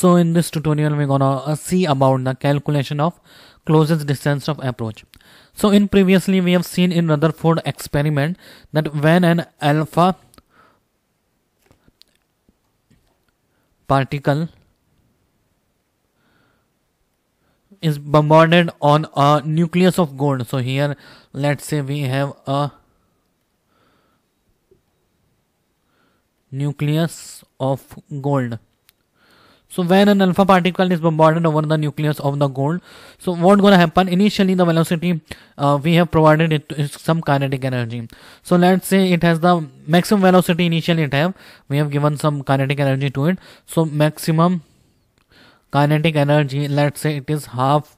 So in this tutorial we're gonna see about the calculation of closest distance of approach. So in previously we have seen in Rutherford experiment that when an alpha particle is bombarded on a nucleus of gold. So here let's say we have a nucleus of gold. So when an alpha particle is bombarded over the nucleus of the gold, so what's going to happen? Initially the velocity we have provided it is some kinetic energy. So let's say it has the maximum velocity initially we have given some kinetic energy to it. So maximum kinetic energy, let's say it is half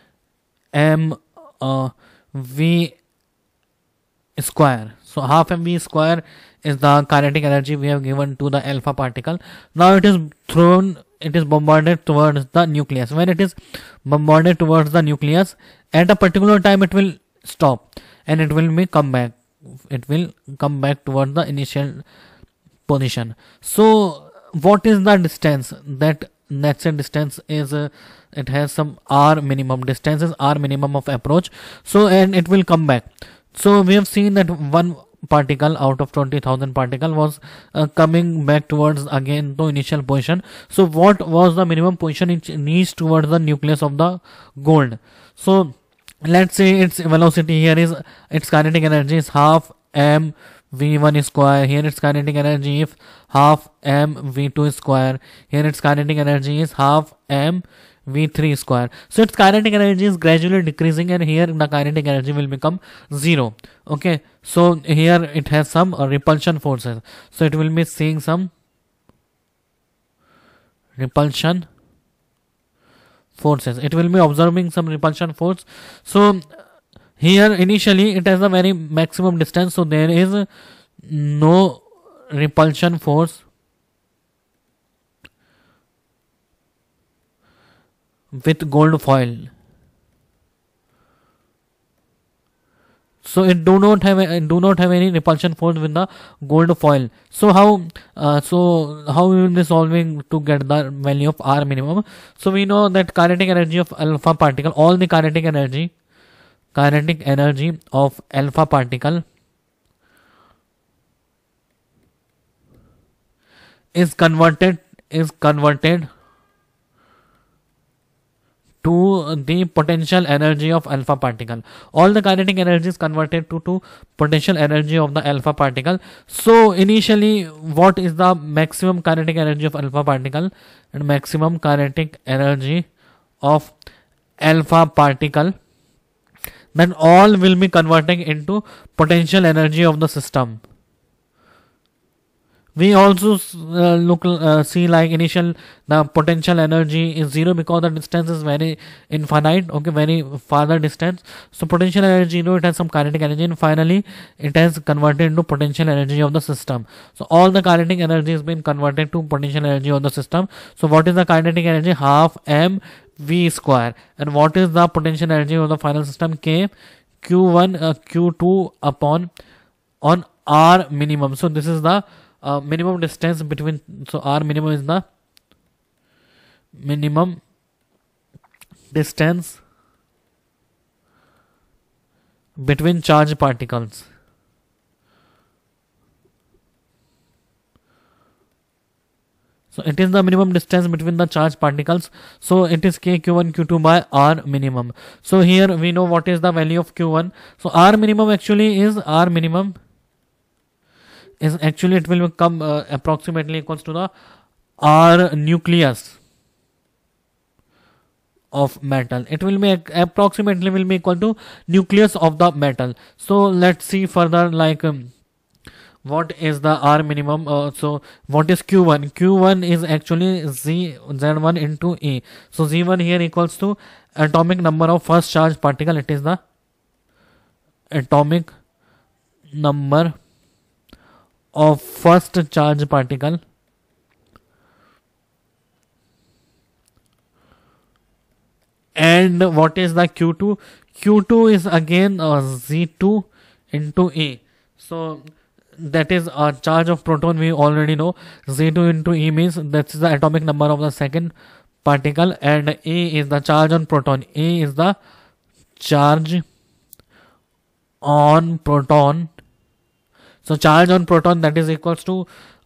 mv square. So half mv square is the kinetic energy we have given to the alpha particle. Now it is bombarded towards the nucleus. When it is bombarded towards the nucleus, at a particular time it will stop and it will come back. It will come back towards the initial position. So what is the distance? That's a distance is it has some r minimum. Distance is r minimum of approach. So and it will come back. So we have seen that one particle out of 20,000 particle was coming back towards again the initial position. So what was the minimum position it reached towards the nucleus of the gold? So let's say its velocity here is its kinetic energy is half m v1 square. Here its kinetic energy is half m v2 square. Here its kinetic energy is half m v3 square. So its kinetic energy is gradually decreasing and here the kinetic energy will become 0. Okay, so here it has some repulsion forces. So it will be seeing some repulsion forces. It will be observing some repulsion force. So here initially it has a very maximum distance. So there is no repulsion force with gold foil. So it do not have any repulsion force with the gold foil. So how we will be solving to get the value of r minimum? So we know that kinetic energy of alpha particle, all the kinetic energy of alpha particle is converted to the potential energy of alpha particle. All the kinetic energy is converted to potential energy of the alpha particle. So initially what is the maximum kinetic energy of alpha particle? And maximum kinetic energy of alpha particle, then all will be converting into potential energy of the system. We also see like initial the potential energy is 0 because the distance is very infinite, okay, very farther distance. So potential energy, it has some kinetic energy and finally it has converted into potential energy of the system. So all the kinetic energy has been converted to potential energy of the system. So what is the kinetic energy? Half m v square. And what is the potential energy of the final system? K q1 q2 upon on r minimum. So this is the minimum distance between, so r minimum is the minimum distance between charged particles. So it is the minimum distance between the charged particles. So it is k q1 q2 by r minimum. So here we know what is the value of q1. So r minimum actually is it will become approximately equals to the r nucleus of metal. It will be approximately will be equal to nucleus of the metal. So let's see further like what is the r minimum. So what is q1? Q1 is actually z1 into e. So z1 here equals to atomic number of first charged particle. It is the atomic number of first charge particle and what is the q2? Q2 is again z2 into e. So that is a charge of proton, we already know. Z2 into E means that's the atomic number of the second particle, and E is the charge on proton. E is the charge on proton. So charge on proton, that is equals to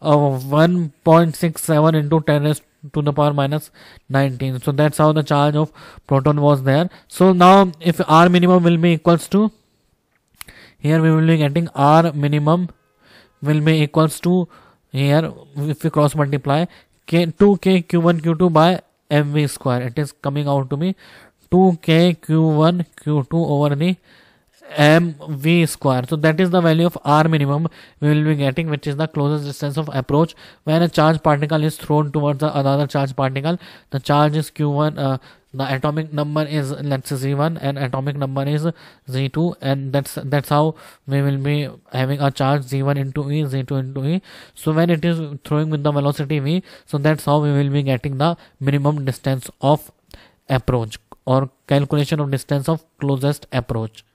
1.67 into 10 raised to the power minus 19. So that's how the charge of proton was there. So now if R minimum will be equals to, here we will be getting R minimum will be equals to, here if we cross multiply, 2k q1 q2 by mv square, it is coming out to be 2k q1 q2 over the mv square. So that is the value of R minimum we will be getting, which is the closest distance of approach when a charged particle is thrown towards the another charged particle. The charge is q1, the atomic number is, let's say, z1, and atomic number is z2, and that's how we will be having a charge z1 into e, z2 into e. So when it is throwing with the velocity v, so that's how we will be getting the minimum distance of approach, or calculation of distance of closest approach.